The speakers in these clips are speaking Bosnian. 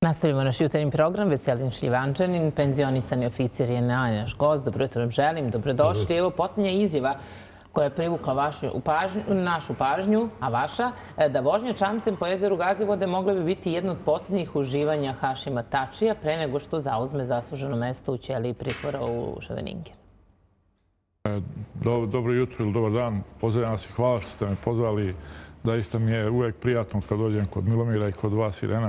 Nastavimo naš jutarnji program. Veselin Šljivančanin, penzionisani oficir je naš gost. Dobro jutro vam želim, dobrodošli. Evo posljednja izjava koja je privukla našu pažnju, a vaša, da vožnja čamcem po jezeru Gazivode mogla bi biti jedno od posljednjih uživanja Hašima Tačija pre nego što zauzme zasluženo mesto u ćeliji pritvora u Ševeningen. Dobro jutro ili dobar dan. Pozdravljam vas i hvala što ste me pozvali. Zaista mi je uvijek prijatno kad dođem kod Milomira i kod vas, Irena.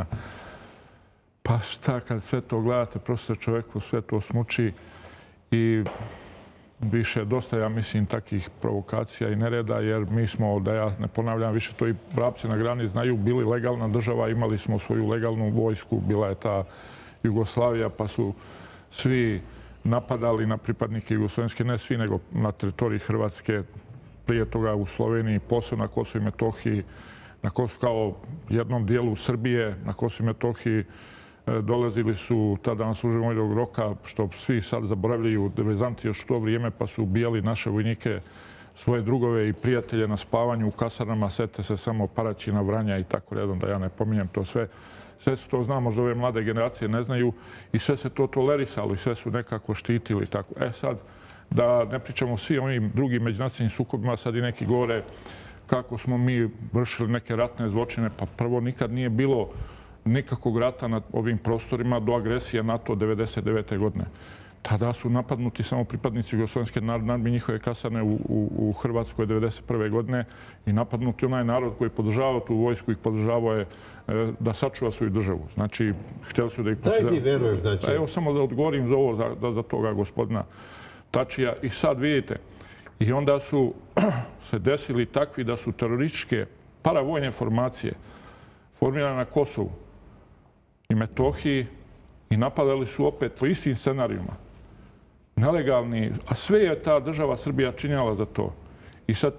Pa šta, kad sve to gledate, prosto čovjeku sve to smuči i više dosta, ja mislim, takih provokacija i nereda, jer mi smo, da ja ne ponavljam više, to i vrapci na grani znaju, bili legalna država, imali smo svoju legalnu vojsku, bila je ta Jugoslavija, pa su svi napadali na pripadnike Jugoslovenske, ne svi, nego na teritoriji Hrvatske, prije toga u Sloveniji, posebno na Kosovu i Metohiji, na Kosovu kao jednom dijelu Srbije, na Kosovu i Metohiji dolazili su tada na služenje vojnog roka, što svi sad zaboravljaju, devezanti još u to vrijeme, pa su ubijali naše vojnike, svoje drugove i prijatelje na spavanju u kasarnama, sete se samo Paraćina, Vranja i tako redom, da ja ne pominjem to sve. Sve su to znamo, možda ove mlade generacije ne znaju i sve se to tolerisalo i sve su nekako štitili. Tako. Sad, da ne pričamo o svim ovim drugim međunacionalnim sukobima, sad i neki govore kako smo mi vršili neke ratne zločine, pa prvo nikad nije bilo nikakvog rata na ovim prostorima do agresije NATO 1999. godine. Tada su napadnuti samo pripadnici Jugoslovenske narodne armije, njihove kasarne u Hrvatskoj 1991. godine i napadnuti onaj narod koji je podržavao tu vojsku i podržavao je da sačuva svoju državu. Znači, htjeli su da ih posljedaju. Daj ti veruješ da će... Evo samo da odgovorim za ovo, za toga gospodina Tačija. I sad vidite, i onda su se desili takvi da su terorističke paravojne formacije formirane na Kosovu i Metohiji i napadali su opet po istim scenarijima. Nelegalni, a sve je ta država Srbija činjala za to. I sad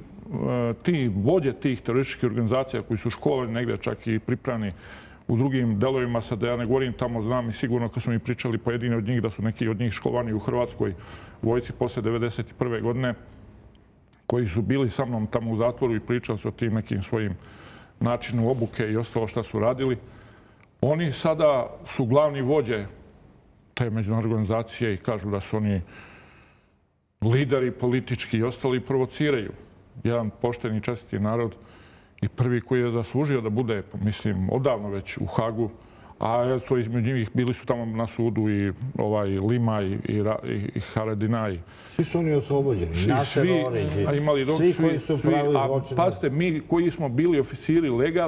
ti vođe tih terorističkih organizacija koji su školovani negdje čak i priprani u drugim delovima, sad da ja ne govorim tamo, znam i sigurno kad smo mi pričali pojedini od njih da su neki od njih školovani u Hrvatskoj vojci posle 1991. godine, koji su bili sa mnom tamo u zatvoru i pričali su o tim nekim svojim načinu obuke i ostalo što su radili. Oni sada su glavni vođe te međunarodne organizacije i kažu da su oni lideri politički i ostali provociraju. Jedan pošteni čestiti narod i prvi koji je zaslužio da bude, mislim, odavno već u Hagu, a to između njih bili su tamo na sudu i Lima i Haradinaj. Svi su oni oslobođeni, Naser Oriđić, svi koji su pravili zločine. Pazite, mi koji smo bili oficiri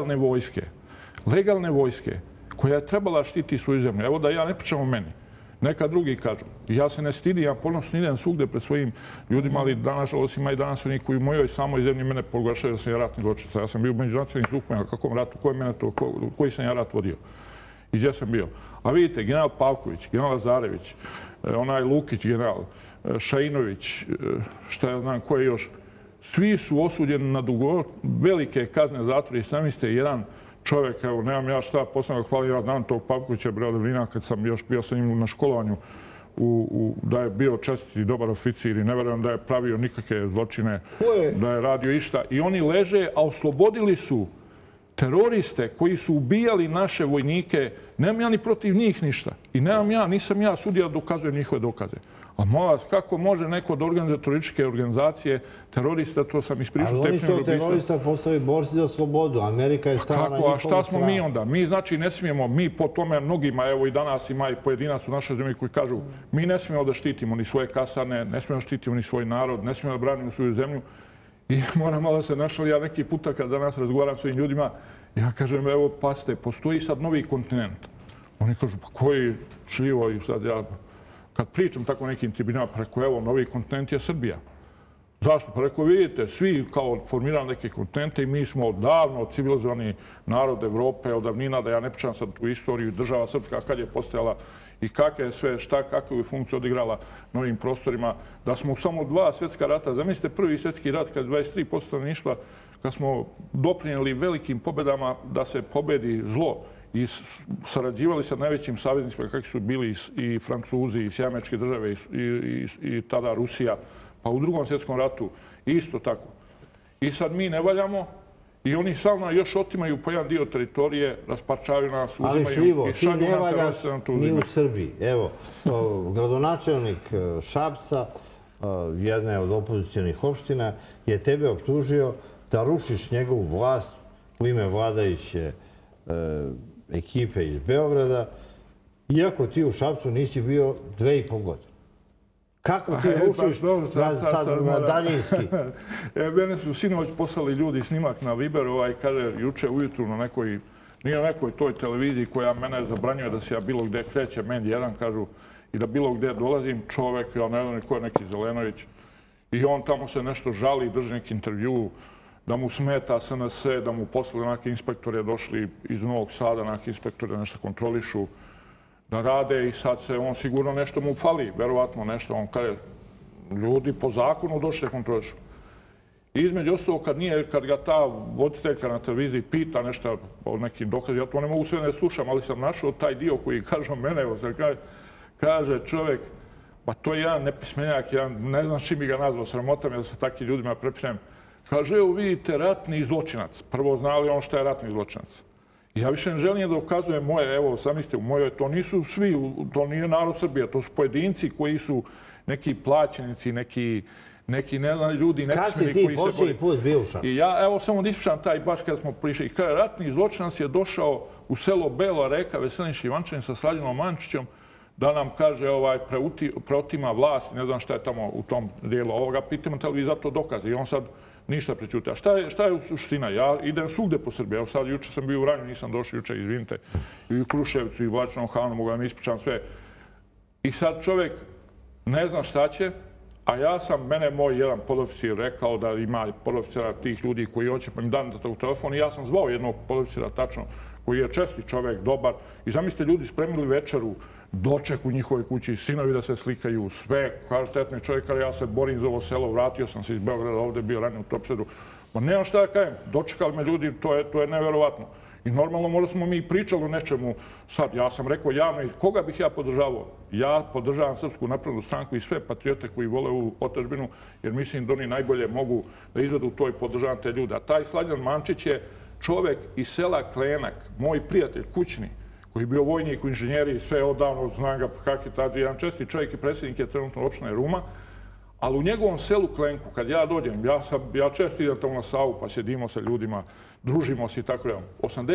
legalne vojske, koja je trebala štiti svoju zemlju. Evo da ja ne pričam o meni. Neka drugi kažu. Ja se ne stidim, ja ponosno idem svugde pred svojim ljudima, ali nažalost ima i danas oni koji u mojoj samoj zemlji mene proglašaju da sam ja ratni zločinac. Ja sam bio u međunacionalnim sukobima, kakvom ratu, koji sam ja rat vodio i gdje sam bio. A vidite, general Pavković, general Lazarević, onaj Lukić general, Šainović, šta ja znam ko je još, svi su osuđeni na velike kazne zatvora i sami ste jedan čovjek, evo, nemam ja šta, posebno ga hvalim, ja znam tog Pavkovića, bre, od vremena kad sam još bio sa njim na školovanju, da je bio čestiti i dobar oficir i ne verujem da je pravio nikakve zločine, da je radio išta. I oni leže, a oslobodili su teroriste koji su ubijali naše vojnike. Nemam ja ni protiv njih ništa. I nisam ja sudija da dokazujem njihove dokaze. A molim vas, kako može neko da organizuje terorističke organizacije, terorista, to sam ispričao. Ali oni su od terorista postali borci za slobodu. Amerika je stala na njihovu stranu. A šta smo mi onda? Mi znači ne smijemo, mi po tome mnogima, evo i danas ima i pojedinac u našoj zemlji koji kažu mi ne smijemo da štitimo ni svoje kasarne, ne smijemo da štitimo ni svoj narod, ne smijemo da branimo svoju zemlju. I moram malo se našao, ja neki puta kad danas razgovaram s ovim ljudima, ja kažem, evo, pasite, postoji sad novi kontinent. Oni kažu, pa koji šljivo i sad ja... Kad pričam tako nekim tribunama, pa rekao, evo, novi kontinent je Srbija. Zašto? Pa rekao, vidite, svi kao formirali neke kontinente i mi smo odavno civilizovani narod Evrope, od davnina, da ja ne pričam sad u istoriju, država Srpska kad je postojala i kakve je sve, kakvu je funkciju odigrala na ovim prostorima, da smo u samo 2 svjetska rata, zamislite prvi svjetski rat kad 23% stanovništva, kad smo doprinijeli velikim pobedama da se pobedi zlo i sarađivali sa najvećim saveznicima kakvi su bili i Francuzi, i Sjemečke države, i tada Rusija, pa u drugom svjetskom ratu isto tako. I sad mi ne valjamo I oni stalno još otimaju po jedan dio teritorije, rasparčavaju nas, uzimaju i šalju nam teroristu. Ali Šljivo, ti ne valjaš ni u Srbiji. Evo, gradonačelnik Šapca, jedna od opozicijalnih opština, je tebe optužio da rušiš njegovu vlast u ime vladajuće ekipe iz Beograda, iako ti u Šapcu nisi bio 2,5 godine. Kako ti rušiš na daljinski? Mene su sinoć poslali ljudi snimak na Viber, kaže, juče ujutru na nekoj, nije na nekoj toj televiziji koja mene zabranjuje da se ja bilo gde krećem, meni jedan kažu, i da bilo gde dolazim, čovek, ja ne znam ko je neki Zelenović, i on tamo se nešto žali, drži neki intervju, da mu smeta SNS, da mu poslali neke inspektore došli iz Novog Sada, neke inspektore nešto kontrolišu, da rade i sad se on sigurno nešto mu fali, verovatno nešto. On kaže, ljudi po zakonu došli kontrolišu. I između ostalo, kad ga ta voditeljka na televiziji pita nešto o nekim dokazima, ja to ne mogu sve ne slušam, ali sam našao taj dio koji kaže mene, evo se kaže čovjek, pa to je jedan nepismenjak, ne znam čim bi ga nazvao, sramotam je da se takvim ljudima prepišem. Kaže, evo vidite, ratni zločinac. Prvo znali on šta je ratni zločinac. Ja više ne želim da ukazujem moje, evo, zamislite, u mojoj, to nisu svi, to nije narod Srbije, to su pojedinci koji su neki plaćenici, neki ne znam, ljudi nepismeni koji se... Kad si ti posljednji put bio u Šapcu? I ja, evo, samo da ispričam taj baš kada smo prišli. Kaže, ratni zločinac je došao u selo Bela Reka, Veselin Šljivančanin sa Sladinom Mančićem, da nam kaže, preotima vlast, ne znam šta je tamo u tom dijelu ovoga, pitamo te li vi za to dokaze. I on sad ništa prećuti. A šta je suština? Ja idem svugde po Srbiji. Evo sad, juče sam bio u Vranju, nisam došao juče, izvinite, i u Kruševcu, i u Vlačnom Hanu, mogu da mi ispričam sve. I sad čovjek ne zna šta će, a mene moj jedan podoficir rekao da ima podoficira tih ljudi koji hoće, pa im dan da u telefon, i ja sam zvao jednog podoficira tačno, koji je česti čovjek, dobar. I zamislite, ljudi spremili večeru, doček u njihovoj kući, sinovi da se slikaju, sve kvalitetni čovjek, ali ja se borim za ovo selo, vratio sam se iz Beograda, ovdje bio ranije u Topšedu. Ma nemam šta da kajem, dočekali me ljudi, to je neverovatno. I normalno možda smo mi pričali o nečemu, sad ja sam rekao javno, koga bih ja podržavao? Ja podržavam Srpsku naprednu stranku i sve patriote koji vole ovu otadžbinu, jer mislim da oni najbolje mogu da izvedu to i podržavam te ljude. A taj Sladian Mančić je čovjek iz sela Klenak, moj prijatelj, kućni, koji je bio vojnik u inženjeriji, sve odavno, znam ga kak je tada, jedan česti čovjek i predsjednik je trenutno opštine Ruma, ali u njegovom selu Klenku, kad ja dođem, ja često idem tamo na Savu, pa sjedimo sa ljudima, družimo se i tako da.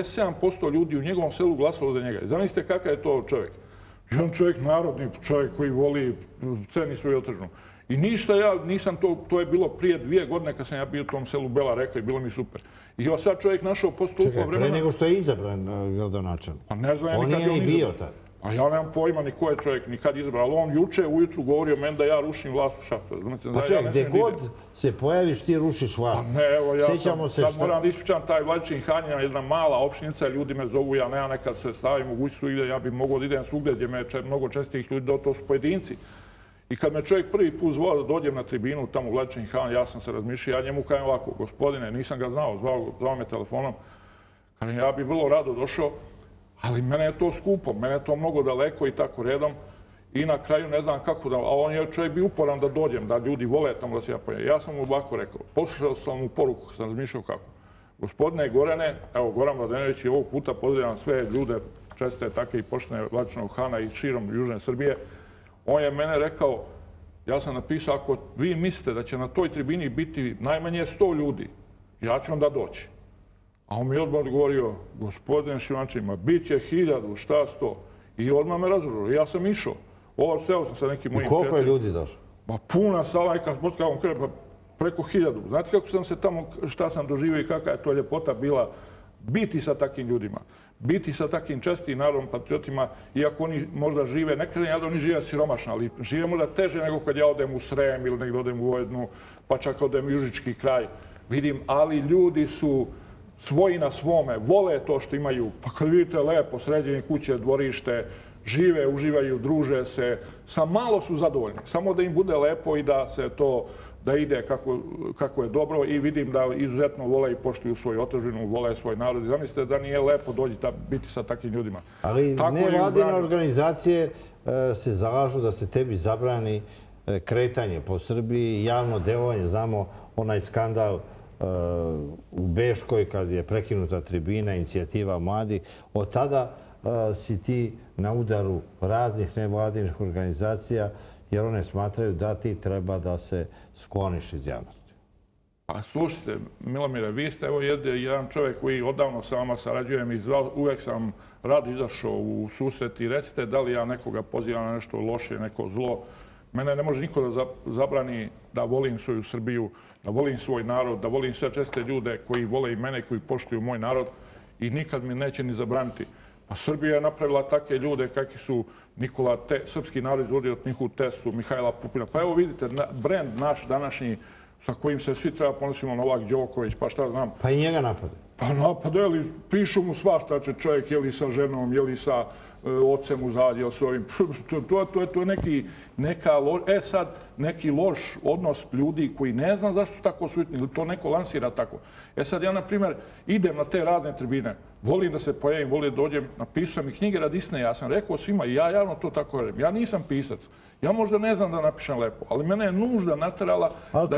87% ljudi u njegovom selu glasalo za njega. Zamislite kakav je to čovjek. Jedan čovjek, narodni čovjek koji voli, ceni svoju otadžbinu. I ništa ja nisam to je bilo prije 2 godine kad sam ja bio u tom selu Bela Reka i bilo mi super. I evo sad čovjek našao postupno vremena... Čekaj, pre nego što je izabran gradonačelnik. Pa ne znam ja nikad je on izabran. On nije ni bio tad. A ja nemam pojma ni ko je čovjek nikad izabran, ali on juče ujutru govorio meni da ja rušim vlast u Šapcu. Pa čekaj, gdje god se pojaviš ti rušiš vlast. Ne, evo ja sad moram da ispričam taj Vladičin Hanjina, jedna mala opštica, ljudi me zovu, ja nema nekad se stavim mogućstvu, ja bih mogao da idem svugdje gdje me mnogo čestih ljudi, to su pojedinci. I kad me čovjek prvi put zvao da dođem na tribinu tamo u Vladičin Han, ja sam se razmišljao, ja njemu kajem ovako, gospodine, nisam ga znao, zvao me telefonom, kažem, ja bih vrlo rado došao, ali mene je to skupo, mene je to mnogo daleko i tako redom. I na kraju ne znam kako da, a on je čovjek bi uporan da dođem, da ljudi vole tamo da se ja pojavim. Ja sam mu ovako rekao, poslušao sam mu poruku, sam razmišljao kako. Gospodine Gorane, evo Goran Mladenović i ovog puta pozdravljam sve ljude, česte take i poštene Vladičinog Hana i širom Južne Srbije. On je mene rekao, ja sam napisao, ako vi mislite da će na toj tribini biti najmanje 100 ljudi, ja ću onda doći. A on mi je odgovorio, gospodine Šljivančanin, bit će 1000, šta 100? I odmah me razoružio. Ja sam išao. Seo sam sa nekim mojim prijateljima. I koliko je ljudi došlo? Pa puna sala i kad sportska, on kaže, preko 1000. Znate kako sam se tamo, šta sam doživio i kakva je to ljepota bila biti sa takvim ljudima. Biti sa takvim čestim narodom, patriotima, iako oni možda žive, nekada ja da oni žive siromašno, ali žive možda teže nego kad ja odem u Srem ili negdje odem u Vojvodinu, pa čak odem u Južički kraj. Vidim, ali ljudi su svoji na svome, vole to što imaju. Pa kad vidite lepo sređenje kuće, dvorište, žive, uživaju, druže se, sa malo su zadovoljni. Samo da im bude lepo i da se to, da ide kako je dobro i vidim da izuzetno vole i poštuju svoju otadžbinu, vole svoj narod. Zamislite da nije lepo dođi biti sa takvim ljudima. Ali nevladine organizacije se zalažu da se tebi zabrani kretanje po Srbiji, javno delovanje. Znamo onaj skandal u Beškoj kad je prekinuta tribina, inicijativa mladih. Od tada si ti na udaru raznih nevladinih organizacija jer one smatraju da ti treba da se skloniš iz javnosti. Pa slušajte, Milomire, vi ste evo jedan čovjek koji odavno sa vama sarađujem i uvek sam rado izašao u susret i recite da li ja nekoga pozivam na nešto loše, neko zlo. Mene ne može niko da zabrani da volim svoju Srbiju, da volim svoj narod, da volim sve česte ljude koji vole i mene, koji poštuju moj narod i nikad mi neće ni zabraniti. Pa Srbija je napravila takve ljude kakvi su Nikola, srpski narod izvodio od Nihulu Teslu, Mihajla Pupina. Pa evo vidite, brend naš današnji sa kojim se svi treba ponosimo, Novak Đoković, pa šta znam. Pa i njega napade. Pa napade, pišu mu svašta će čovjek, je li sa ženom, je li sa ocem u zadnji, je li s ovim. To je neki loš odnos ljudi koji ne znam zašto su tako sutni, ili to neko lansira tako. Sad ja, na primjer, idem na te razne tribine, volim da se pojavim, volim da dođem, napisam i knjige radi istine, ja sam rekao svima i ja javno to tako radim. Ja nisam pisac. Ja možda ne znam da napišem lepo, ali mene je nužda naterala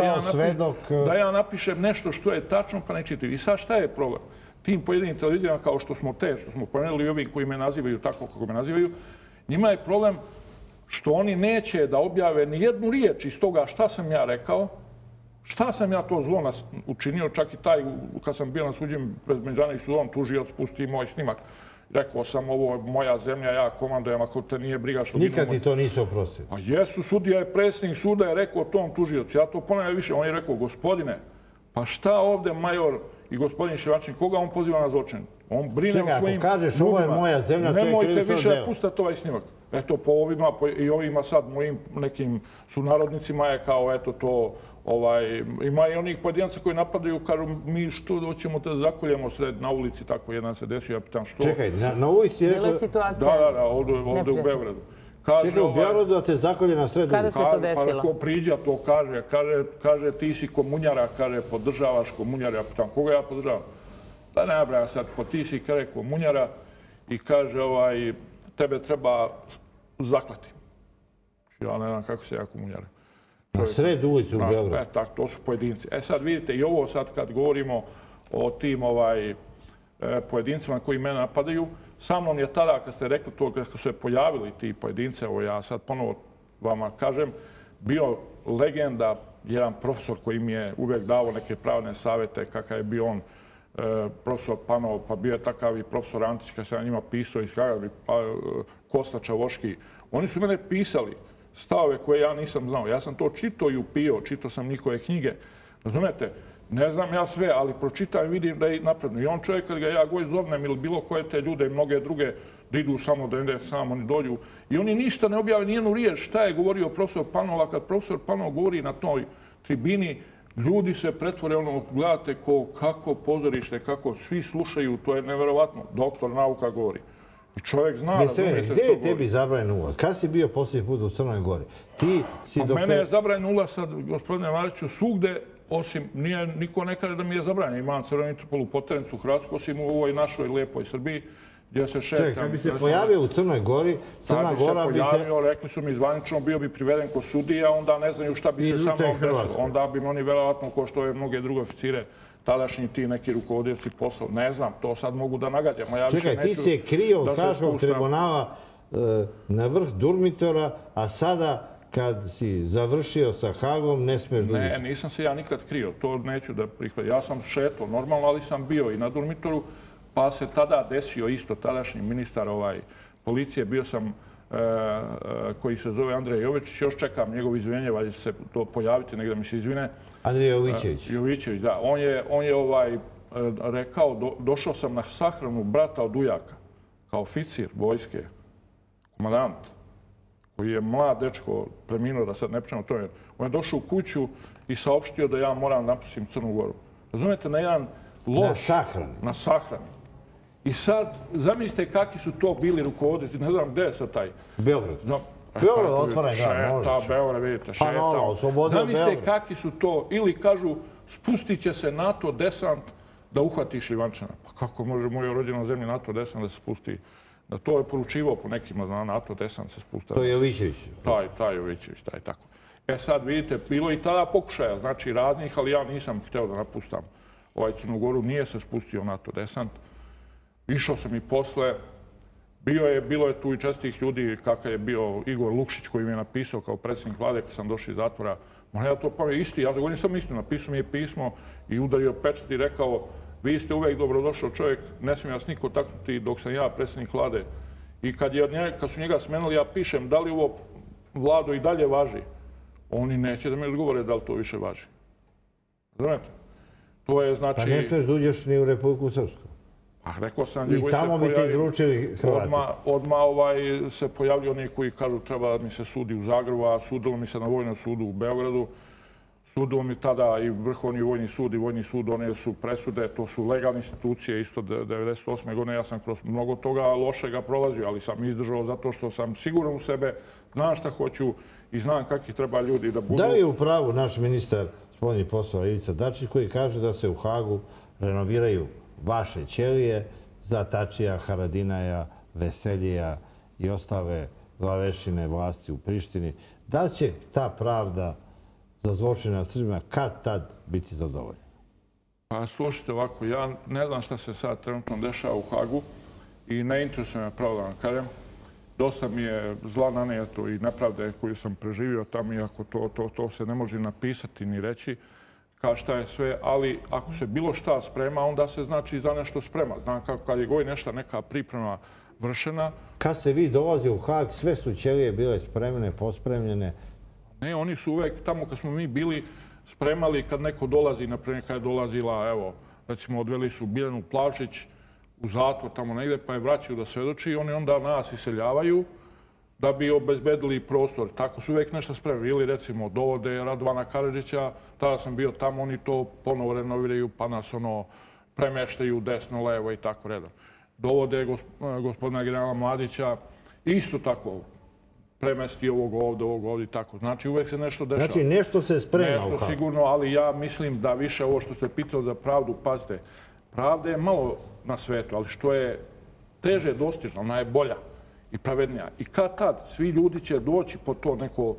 da ja napišem nešto što je tačno pa ne čitaju. I sad šta je problem? Tim pojedinim televizijama kao što smo pomenuli i ovi koji me nazivaju tako kako me nazivaju, njima je problem što oni neće da objave ni jednu riječ iz toga šta sam ja rekao, šta sam ja to zlo učinio, čak i taj kad sam bio na suđenju pred Međanović sudom, tužioc pusti moj snimak. Rekao sam, ovo je moja zemlja, ja komandujem, ako te nije briga što... Nikad ti to nisu oprostili? Pa jesu, sudija je predsjednik suda je rekao tom tužiocu. Ja to ponavljam više, on je rekao, gospodine, pa šta ovdje major i gospodin Ševačin, koga on poziva na zločin? On brine o svojim ljudima. Čekaj, ako kažeš ovo je moja zemlja, to je krivično delo. Nemojte više pustati ovaj snimak. Eto, po ovima i ovima sad mojim nekim sunarodnicima je kao, eto to... Ima i onih pojedinaca koji napadaju, kažu mi što hoćemo da zakoljemo sred na ulici, tako jedan se desio, ja pitam što... Čekaj, na ulici je rekao... Bila je situacija... Da, ovdje u Beogradu. Čekaj, u Beogradu da te zakolje na sred ulici? Kada se to desilo? Ko priđa to kaže ti si komunjara, kaže podržavaš komunjara, ja pitam koga ja podržavam? Da ne nabrajam sad, ti si kaže komunjara i kaže tebe treba zaklati. Ja ne znam kako se ja komunjara. Na sred ulici u Beogradu. Tako, to su pojedinci. Sad vidite i ovo sad kad govorimo o tim pojedincima koji mene napadaju, sa mnom je tada kad ste rekli to, kad su se pojavili ti pojedinci, evo ja sad ponovo vama kažem, bio legenda, jedan profesor koji mi je uvijek dao neke pravne savjete, kakav je bio on profesor Panov, pa bio je takav i profesor Antić, kad se na njima pisao, Kosta Čavoški. Oni su mene pisali stavove koje ja nisam znao. Ja sam to čitao i upio, čitao sam njihove knjige. Razumete, ne znam ja sve, ali pročitam i vidim da je napredno. I on čovjek, kad ga ja god zovnem ili bilo koje te ljude i mnoge druge, da idu samo, da ide samo, oni dođu. I oni ništa ne objave, nijednu riječ šta je govorio profesor Panova. Kad profesor Panov govori na toj tribini, ljudi se pretvore, gledate kako pozorište, kako svi slušaju, to je neverovatno. Doktor nauka govori. I čovjek zna, razumije se što govori. Gdje je tebi zabranjen ulaz? Kad si bio posljednji put u Crnoj Gori? Mene je zabranjen ulaz sad, gospodine Mariću, svugde, osim, niko ne kaže da mi je zabranjen. Imam Crvenu Interpolu Poternicu u Hrvatsku, osim u ovoj našoj lijepoj Srbiji, gdje se šetam. Čekaj, kad bi se pojavio u Crnoj Gori, Crna Gora bi te... Rekli su mi zvanično, bio bi priveden ko sudija, onda ne znaju šta bi se sa mnom desilo. Onda bi oni verovatno, ko što je mnoge druge oficire, tadašnji ti neki rukovodioci posao. Ne znam, to sad mogu da nagađam. Čekaj, ti si je krio od Haškog tribunala na vrh Durmitora, a sada kad si završio sa Hagom, ne smiješ da uđeš. Ne, nisam se ja nikad krio. To neću da prihvatim. Ja sam šetao normalno, ali sam bio i na Durmitoru, pa se tada desio isto tadašnji ministar policije. Bio sam koji se zove Andrej Jovičić. Još čekam njegov izvinjenje, valjda će se to pojaviti, negdje mi se izvine. Andrej Jovićević. Jovićević, da. On je rekao, došao sam na sahranu brata od ujaka, kao oficir vojske, komandant, koji je mlad dečko, preminuo, da sad ne pričamo to. On je došao u kuću i saopštio da ja moram napustim Crnu Goru. Razumijete, na jedan loš... Na sahrani. Na sahrani. I sad, zamislite kakvi su to bili rukovoditi, ne znam gde je sad taj... Beograd. Beograd otvoren, da, možeš. Šeta, Beograd, vidite, šeta. Pa no, oslobodio Beograd. Zamislite kakvi su to, ili kažu, spustit će se NATO desant da uhvati Šljivančana. Pa kako može moja rođena zemlja NATO desant da se spusti? Da to je poručivao po nekima, zna, NATO desant se spusta. To je Jovićević. Taj Jovićević, taj tako. Sad vidite, bilo i tada pokušaja, znači raznih, ali ja nisam hteo da napustam Crnu Goru, nije se spustio NATO desant. Išao sam i posle. Bilo je tu i čestih ljudi, kakav je bio Igor Lukšić koji mi je napisao kao predsjednik vlade kad sam došao iz zatvora. Ja to pa isti, ja zagovorim sam isto, napisao mi je pismo i udario pečat i rekao vi ste uvek dobrodošao čovjek, ne smije vas niko taknuti dok sam ja predsjednik vlade. I kad su njega smenili, ja pišem da li ovo vlado i dalje važi. Oni neće da mi odgovore da li to više važi. Znate? To je znači... Pa ne smiješ da uđeš ni u Republiku Srpsku. Rekao sam... I tamo bi te izručili Hrvati. Odmah se pojavljaju oni koji kažu treba da mi se sudi u Zagrebu, a sudilo mi se na Vojnom sudu u Beogradu. Sudilo mi tada i Vrhovni vojni sud i Vojni sud, one su presude, to su legalne institucije, isto 1998. godine. Ja sam kroz mnogo toga lošega prolazio, ali sam izdržao zato što sam siguran u sebe, znam šta hoću i znam kakvi treba ljudi da budu. Da li je u pravu naš ministar spoljnih poslova Ivica Dačić koji kaže da se u Hagu renoviraju vaše ćelije za Tačija, Haradinaja, Veselija i ostale glavešine vlasti u Prištini? Da li će ta pravda za zločine nad Srbima kad tad biti zadovoljena? Pa slušajte ovako, ja ne znam šta se sad trenutno dešava u Hagu i ne interesuje me pravo da vam kažem. Dosta mi je zla naneto i nepravde koju sam preživio tamo, iako to se ne može napisati ni reći kao šta je sve, ali ako se bilo šta sprema, onda se znači za nešto sprema. Znam kako kad je god neka priprema vršena. Kad ste vi dolazili u Hag, sve su ćelije bile spremne, pospremljene? Ne, oni su uvek tamo kad smo mi bili spremali kad neko dolazi, naprimjer kad je dolazila, evo, recimo odveli su Biljanu Plavšić u zatvor tamo negde, pa je vraćaju da svedoči i oni onda nas iseljavaju da bi obezbedili prostor. Tako su uvek nešto spremili. Ili recimo dovode Radovana Karadžića, tada sam bio tamo, oni to ponovo renoviraju pa nas premeštaju desno, levo i tako redom. Dovode gospodina generala Mladića, isto tako premesti ovog ovdje i tako. Znači uvek se nešto dešava. Znači nešto se sprema u Hagu. Nešto sigurno, ali ja mislim da više ovo što ste pitali za pravdu, pazite, pravda je malo na svetu, ali što je teže dostižno, ona je bolja i pravednija. I kad tad svi ljudi će doći po to neko,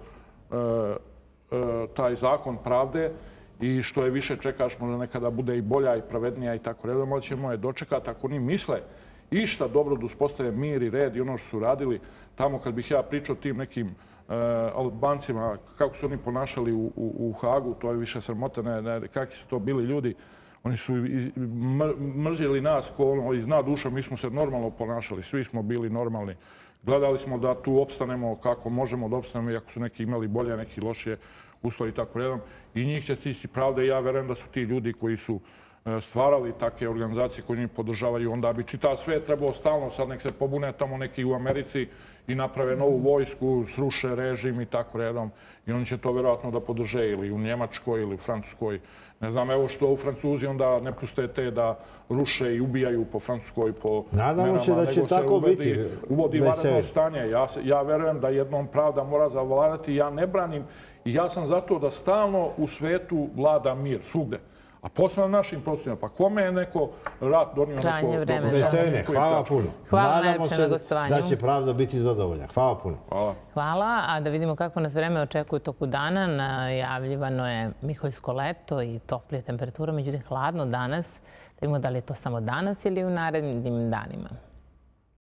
taj zakon pravde i što je više čekaš, možda nekada bude i bolja i pravednija i tako redom, ali ćemo je dočekati ako oni misle išta dobro da uspostave mir i red i ono što su radili. Tamo kad bih ja pričao tim nekim Albancima, kako su oni ponašali u Hagu, to je više sramota, kakvi su to bili ljudi. Oni su mržili nas ko iz dna duša, mi smo se normalno ponašali, svi smo bili normalni. Gledali smo da tu opstanemo kako možemo da opstanemo, iako su neki imali bolje, neki lošije uslovi i tako redom. I njih će stići pravda i ja verujem da su ti ljudi koji su stvarali takve organizacije koje njih podržavaju, onda bi čitav svet trebao stalno, sad nek se pobune tamo neki u Americi i naprave novu vojsku, sruše režim i tako redom. I oni će to verovatno da podrže ili u Njemačkoj ili u Francuskoj. Ne znam, evo što u Francuzi onda ne puste te da ruše i ubijaju po Francuskoj, po Nadamo se da će tako biti. Uvodi vanredno stanje. Ja verujem da jednom pravda mora zavladati. Ja ne branim i ja sam zato da stalno u svetu vlada mir, svugde. A posle na našim prostorima, pa kome je neko rat donio Krajnje vreme. Veseline, hvala puno. Hvala najlepše na gostovanju. Da će pravda biti zadovoljna. Hvala puno. Hvala. A da vidimo kako nas vreme očekuje toku dana. Najavljivano je miholjsko leto i toplije temperatura, međutim hladno danas. Da vidimo da li je to samo danas ili u narednim danima.